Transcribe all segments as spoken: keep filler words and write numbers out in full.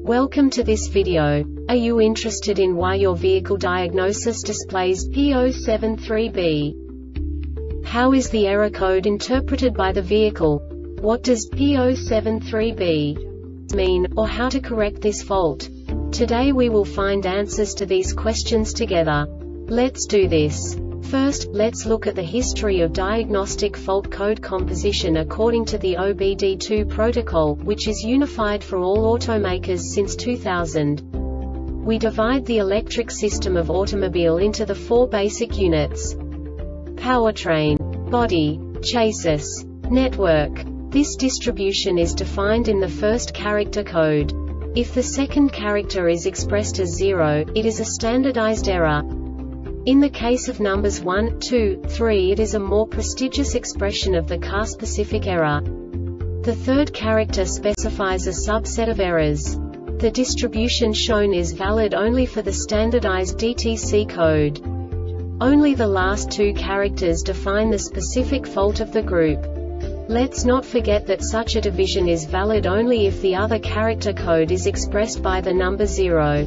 Welcome to this video. Are you interested in why your vehicle diagnosis displays P zero seven three B? How is the error code interpreted by the vehicle? What does P zero seven three B mean, or how to correct this fault? Today we will find answers to these questions together. Let's do this. First, let's look at the history of diagnostic fault code composition according to the O B D two protocol, which is unified for all automakers since two thousand. We divide the electric system of automobile into the four basic units: powertrain, body, chassis, network. This distribution is defined in the first character code. If the second character is expressed as zero, it is a standardized error. In the case of numbers one, two, three, it is a more prestigious expression of the car-specific error. The third character specifies a subset of errors. The distribution shown is valid only for the standardized D T C code. Only the last two characters define the specific fault of the group. Let's not forget that such a division is valid only if the other character code is expressed by the number zero.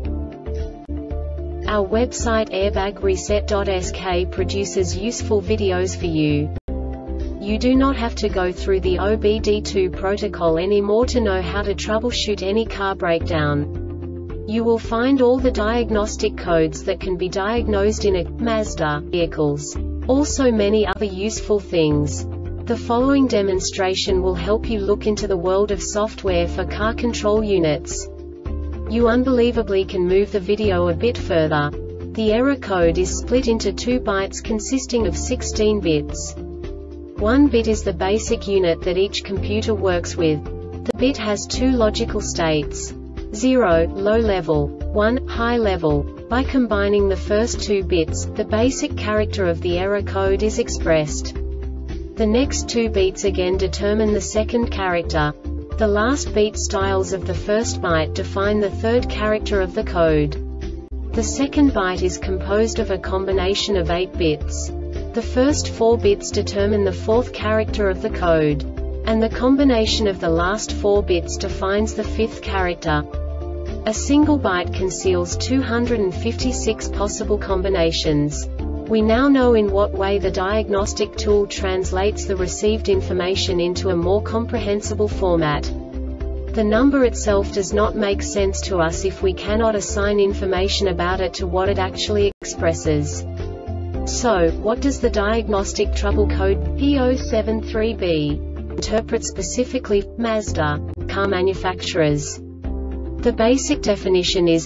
Our website airbag reset dot S K produces useful videos for you. You do not have to go through the O B D two protocol anymore to know how to troubleshoot any car breakdown. You will find all the diagnostic codes that can be diagnosed in a Mazda vehicles. Also many other useful things. The following demonstration will help you look into the world of software for car control units. You unbelievably can move the video a bit further. The error code is split into two bytes consisting of sixteen bits. One bit is the basic unit that each computer works with. The bit has two logical states: zero, low level, one, high level. By combining the first two bits, the basic character of the error code is expressed. The next two bits again determine the second character. The last beat styles of the first byte define the third character of the code. The second byte is composed of a combination of eight bits. The first four bits determine the fourth character of the code. And the combination of the last four bits defines the fifth character. A single byte conceals two hundred fifty-six possible combinations. We now know in what way the diagnostic tool translates the received information into a more comprehensible format. The number itself does not make sense to us if we cannot assign information about it to what it actually expresses. So, what does the diagnostic trouble code P zero seven three B interpret specifically for Mazda car manufacturers? The basic definition is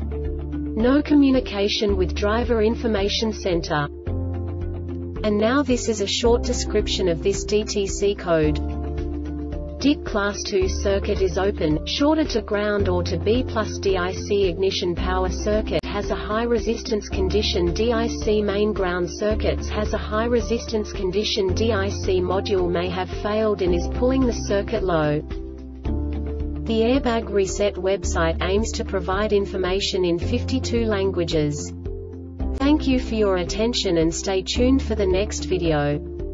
no communication with driver information center. And now this is a short description of this D T C code. D I C class two circuit is open, shorted to ground or to B plus D I C ignition power circuit has a high resistance condition. D I C main ground circuits has a high resistance condition. D I C module may have failed and is pulling the circuit low. The Airbag Reset website aims to provide information in fifty-two languages. Thank you for your attention and stay tuned for the next video.